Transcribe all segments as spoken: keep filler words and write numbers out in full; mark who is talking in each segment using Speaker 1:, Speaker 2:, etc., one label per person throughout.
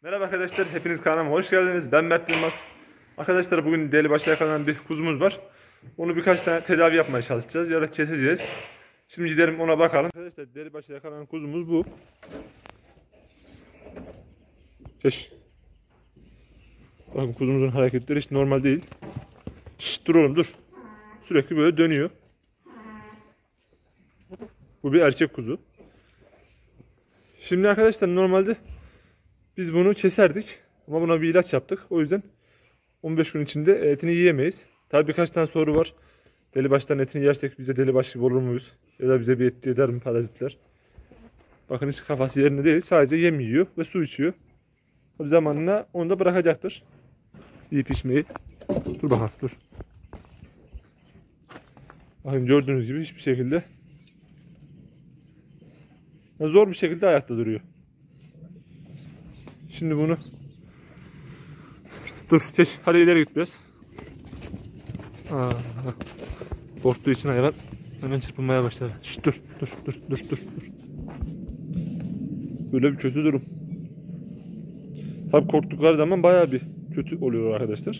Speaker 1: Merhaba arkadaşlar, hepiniz kanalıma hoş geldiniz. Ben Mert Yılmaz. Arkadaşlar bugün deli başa yakalanan bir kuzumuz var. Onu birkaç tane tedavi yapmaya çalışacağız ya da keseceğiz. Şimdi gidelim ona bakalım. Arkadaşlar deli başa yakalanan kuzumuz bu. Geç. Bakın kuzumuzun hareketleri hiç normal değil. Şşt, dur oğlum dur. Sürekli böyle dönüyor. Bu bir erkek kuzu. Şimdi arkadaşlar normalde biz bunu keserdik ama buna bir ilaç yaptık. O yüzden on beş gün içinde etini yiyemeyiz. Tabii birkaç tane soru var. Delibaştan etini yersek bize delibaş gibi olur muyuz? Ya da bize bir etki eder mi parazitler? Bakın hiç kafası yerinde değil. Sadece yem yiyor ve su içiyor. Tabii zamanla onu da bırakacaktır. İyi pişmeyi. Dur bakalım dur. Bakın gördüğünüz gibi hiçbir şekilde zor bir şekilde ayakta duruyor. Şimdi bunu dur geç, hadi ileri git biraz. Aa, korktuğu için hayvan hemen çırpınmaya başladı. Şişt, dur dur dur dur dur dur. Böyle bir kötü durum. Tabii korktukları zaman bayağı bir kötü oluyor arkadaşlar.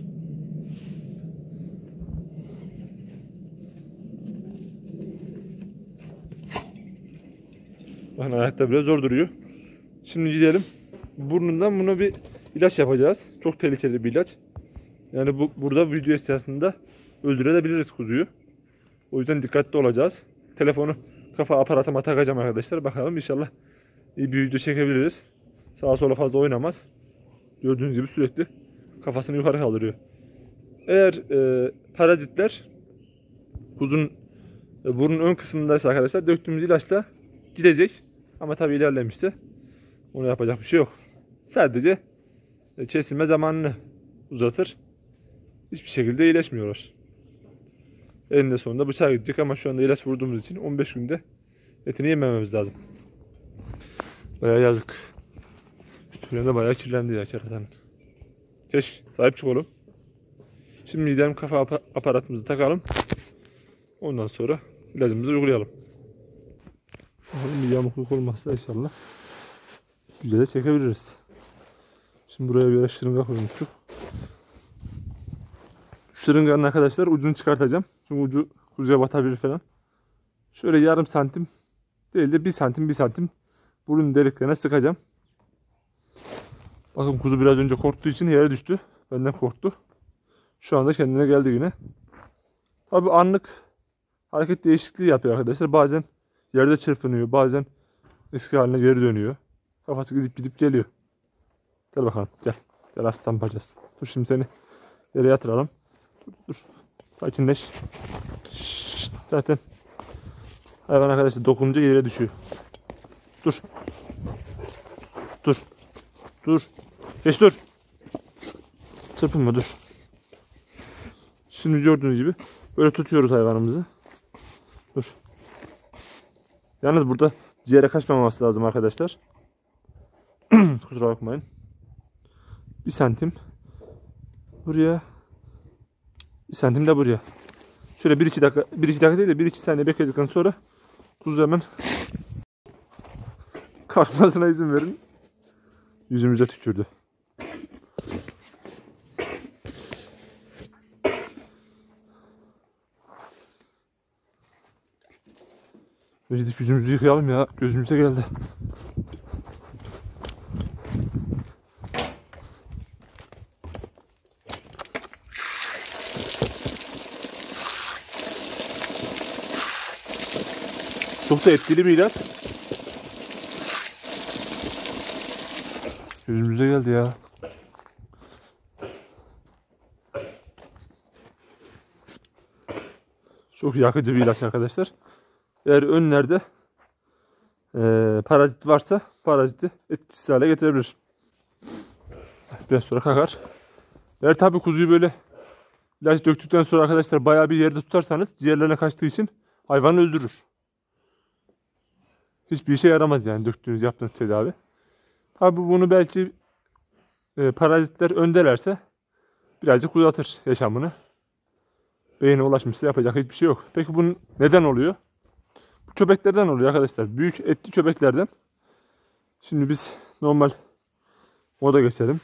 Speaker 1: Bakın ayakta biraz zor duruyor. Şimdi gidelim. Burnundan buna bir ilaç yapacağız. Çok tehlikeli bir ilaç. Yani bu burada video esnasında öldürebiliriz kuzuyu. O yüzden dikkatli olacağız. Telefonu kafa aparatıma takacağım arkadaşlar. Bakalım inşallah iyi bir video çekebiliriz. Sağa sola fazla oynamaz. Gördüğünüz gibi sürekli kafasını yukarı kaldırıyor. Eğer e, parazitler kuzun e, burnun ön kısmındaysa arkadaşlar döktüğümüz ilaçla gidecek. Ama tabii ilerlemişse ona yapacak bir şey yok. Sadece e, kesilme zamanını uzatır. Hiçbir şekilde iyileşmiyorlar. Eninde sonunda bıçağa gidecek ama şu anda ilaç vurduğumuz için on beş günde etini yemememiz lazım. Bayağı yazık. Üstüne de bayağı kirlendi ya keratanın. Keş, sahip çık oğlum. Şimdi gidelim kafa ap aparatımızı takalım. Ondan sonra ilacımızı uygulayalım. Bir yamukluk olmazsa inşallah güzel çekebiliriz. Şimdi buraya bir şırınga koymuştuk. Şu şırınganın arkadaşlar ucunu çıkartacağım. Çünkü ucu kuzuya batabilir falan. Şöyle yarım santim değil de bir santim bir santim burun deliklerine sıkacağım. Bakın kuzu biraz önce korktuğu için yere düştü. Benden korktu. Şu anda kendine geldi yine. Tabi anlık hareket değişikliği yapıyor arkadaşlar. Bazen yerde çırpınıyor. Bazen eski haline geri dönüyor. Kafası gidip gidip geliyor. Gel bakalım gel. Gel aslan bacası. Dur şimdi seni yere yatıralım. Dur dur. Sakinleş. Şşt, zaten hayvan arkadaşlar dokununca yere düşüyor. Dur. Dur. Dur. Geç dur. Çırpınma dur. Şimdi gördüğünüz gibi böyle tutuyoruz hayvanımızı. Dur. Yalnız burada ciğere kaçmaması lazım arkadaşlar. Kusura bakmayın. Bir santim buraya. Bir santim de buraya. Şöyle bir iki dakika, bir iki dakika değil de bir iki saniye bekledikten sonra kuzu hemen kalkmasına izin verin. Yüzümüze tükürdü. Gidip yüzümüzü yıkayalım ya. Gözümüze geldi. Çok da etkili bir ilaç. Gözümüze geldi ya. Çok yakıcı bir ilaç arkadaşlar. Eğer önlerde e, parazit varsa paraziti etkisiz hale getirebilir. Biraz sonra kakar. Eğer tabi kuzuyu böyle ilaç döktükten sonra arkadaşlar bayağı bir yerde tutarsanız ciğerlerine kaçtığı için hayvanı öldürür. Hiçbir işe yaramaz yani döktüğünüz yaptığınız tedavi. Tabi bunu belki e, parazitler öndelerse birazcık uzatır yaşamını. Beyine ulaşmışsa yapacak hiçbir şey yok. Peki bu neden oluyor? Bu köpeklerden oluyor arkadaşlar. Büyük etli köpeklerden. Şimdi biz normal Moda geçelim.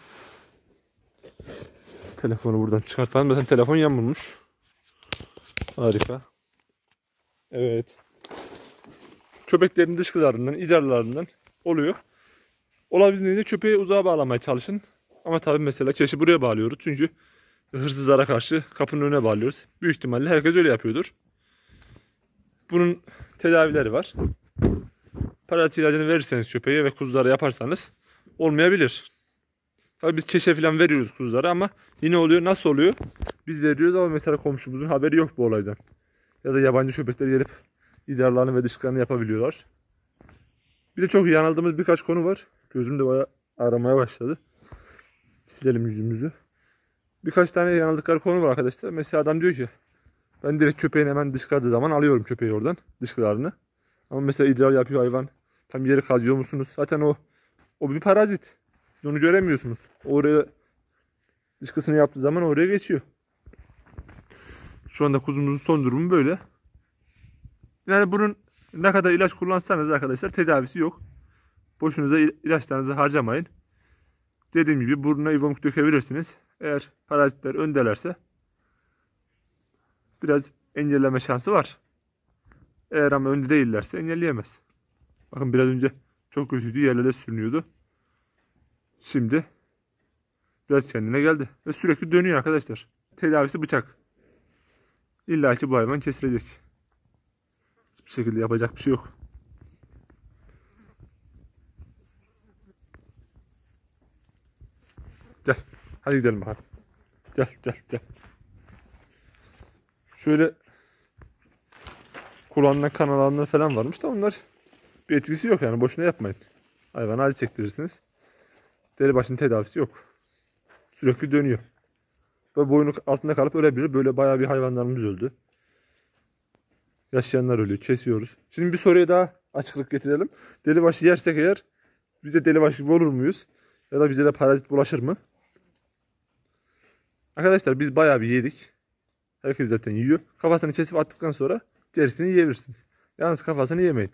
Speaker 1: Telefonu buradan çıkartalım. Zaten telefon yamulmuş. Harika. Evet. Köpeklerin dışkılarından, idrarlarından oluyor. Olabildiğince köpeği uzağa bağlamaya çalışın. Ama tabii mesela keşi buraya bağlıyoruz. Çünkü hırsızlara karşı kapının önüne bağlıyoruz. Büyük ihtimalle herkes öyle yapıyordur. Bunun tedavileri var. Parazit ilacını verirseniz köpeğe ve kuzulara yaparsanız olmayabilir. Tabii biz keşe falan veriyoruz kuzulara ama yine oluyor. Nasıl oluyor? Biz veriyoruz ama mesela komşumuzun haberi yok bu olaydan. Ya da yabancı köpekler gelip idrarlarını ve dışkılarını yapabiliyorlar. Bir de çok yanıldığımız birkaç konu var. Gözüm de bayağı aramaya başladı. Silelim yüzümüzü. Birkaç tane yanıldıkları konu var arkadaşlar. Mesela adam diyor ki ben direkt köpeğin hemen dışkıladığı zaman alıyorum köpeği oradan dışkılarını. Ama mesela idrar yapıyor hayvan. Tam yeri kazıyor musunuz? Zaten o o bir parazit. Siz onu göremiyorsunuz. Oraya dışkısını yaptığı zaman oraya geçiyor. Şu anda kuzumuzun son durumu böyle. Yani bunun ne kadar ilaç kullansanız arkadaşlar tedavisi yok. Boşunuza ilaçlarınızı harcamayın. Dediğim gibi burnuna ivamuk dökebilirsiniz. Eğer parazitler öndelerse biraz engelleme şansı var. Eğer ama önde değillerse engelleyemez. Bakın biraz önce çok kötüydü. Yerlere sürünüyordu. Şimdi biraz kendine geldi. Ve sürekli dönüyor arkadaşlar. Tedavisi bıçak. İlla ki bu hayvan kesilecek. Hiçbir şekilde yapacak bir şey yok. Gel. Hadi gidelim bakalım. Gel gel gel. Şöyle kullanılan kan alanları falan varmış da onlar bir etkisi yok yani. Boşuna yapmayın. Hayvana acı çektirirsiniz. Deri başının tedavisi yok. Sürekli dönüyor. Ve boynu altında kalıp ölebilir. Böyle bayağı bir hayvanlarımız öldü. Yaşayanlar ölüyor. Kesiyoruz. Şimdi bir soruya daha açıklık getirelim. Delibaşı yersek eğer bize delibaşı gibi olur muyuz? Ya da bize de parazit bulaşır mı? Arkadaşlar biz bayağı bir yedik. Herkes zaten yiyor. Kafasını kesip attıktan sonra gerisini yiyebilirsiniz. Yalnız kafasını yemeyin.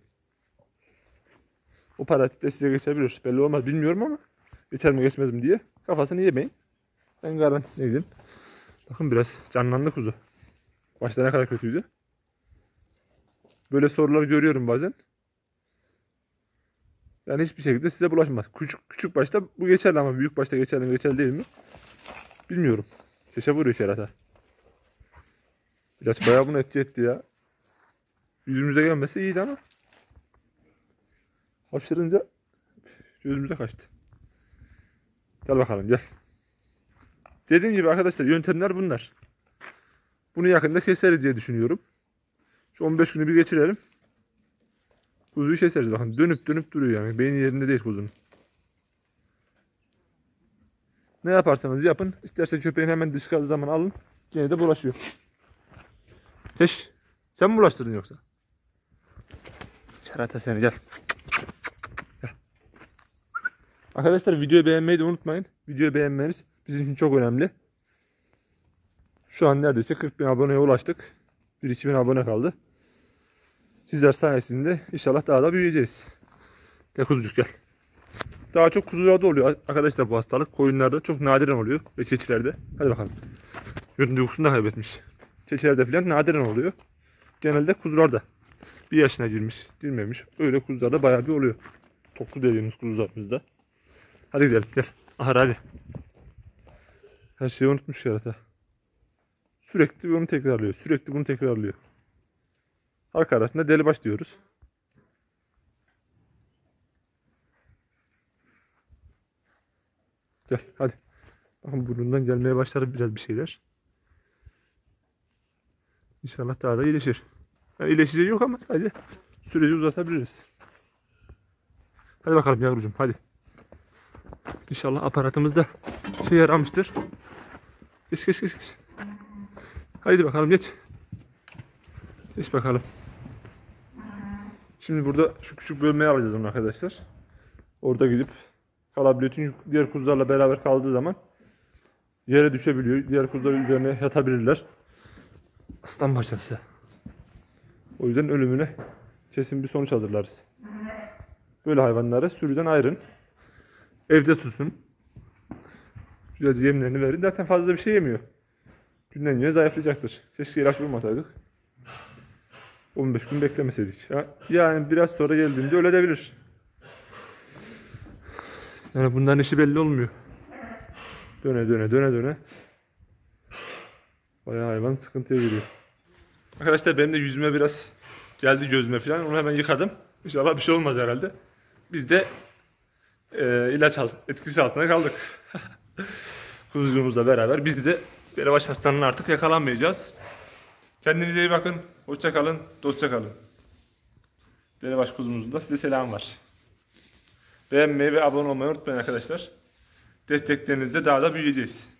Speaker 1: O parazit de size geçebilir. Belli olmaz. Bilmiyorum ama geçer mi geçmez mi diye. Kafasını yemeyin. Ben garantisine gidin. Bakın biraz canlandı kuzu. Başta ne kadar kötüydü. Böyle sorular görüyorum bazen. Yani hiçbir şekilde size bulaşmaz. Küçük küçük başta bu geçerli ama büyük başta geçerli mi geçerli değil mi? Bilmiyorum. Keşe vuruyor kerata. İlaç bayağı bunu etki etti ya. Yüzümüze gelmese iyiydi ama. Hapşırınca gözümüze kaçtı. Gel bakalım gel. Dediğim gibi arkadaşlar yöntemler bunlar. Bunu yakında keseriz diye düşünüyorum. Şu on beş günü bir geçirelim. Kuzuyu keseriz bakın. Dönüp dönüp duruyor yani. Beyni yerinde değil kuzunun. Ne yaparsanız yapın. İsterse köpeğin hemen dışkıladığı zaman alın. Yine de bulaşıyor. Teş. Sen mi bulaştırdın yoksa? Kerata seni gel. Gel. Arkadaşlar videoyu beğenmeyi de unutmayın. Videoyu beğenmeniz bizim için çok önemli. Şu an neredeyse kırk bin aboneye ulaştık. bir iki bin abone kaldı. Sizler sayesinde inşallah daha da büyüyeceğiz. Gel kuzucuk gel. Daha çok kuzularda oluyor arkadaşlar bu hastalık. Koyunlarda çok nadiren oluyor ve keçilerde. Hadi bakalım. Yön duygusunu da kaybetmiş. Keçilerde falan nadiren oluyor. Genelde kuzularda. Bir yaşına girmiş, girmemiş. Öyle kuzularda bayağı bir oluyor. Toklu dediğimiz kuzularımızda. Hadi gidelim gel. Aha hadi. Her şeyi unutmuş yarata. Sürekli bunu tekrarlıyor. Sürekli bunu tekrarlıyor. Arka arasında delibaş diyoruz. Gel hadi. Bakın burnundan gelmeye başladı biraz bir şeyler. İnşallah daha da iyileşir. Yani iyileşeceği yok ama sadece süreci uzatabiliriz. Hadi bakalım yavrucuğum hadi. İnşallah aparatımız da şey yaramıştır. Geç geç geç geç. Haydi bakalım geç. Geç bakalım. Şimdi burada şu küçük bölmeyi alacağız onu arkadaşlar. Orada gidip kalabiliyor. Çünkü diğer kuzularla beraber kaldığı zaman yere düşebiliyor. Diğer kuzular üzerine yatabilirler. Aslan parçası. O yüzden ölümüne kesin bir sonuç hazırlarız. Böyle hayvanları sürüden ayırın. Evde tutun. Güzelce yemlerini verin. Zaten fazla bir şey yemiyor. Günden güne zayıflayacaktır. Keşke ilaç vurmasaydık. on beş gün beklemeseydik. Yani biraz sonra geldiğinde öyle edebilir. Yani bundan işi belli olmuyor. Döne döne döne döne. Bayağı hayvan sıkıntıya giriyor. Arkadaşlar benim de yüzüme biraz geldi, gözüme falan. Onu hemen yıkadım. İnşallah bir şey olmaz herhalde. Biz de e, ilaç etkisi altına kaldık. Kuzucuğumuzla beraber. Biz de Delebaş hastalığına artık yakalanmayacağız. Kendinize iyi bakın. Hoşça kalın. Dostça kalın. Delebaş kuzumuzun da size selam var. Beğenmeyi ve abone olmayı unutmayın arkadaşlar. Desteklerinizle daha da büyüyeceğiz.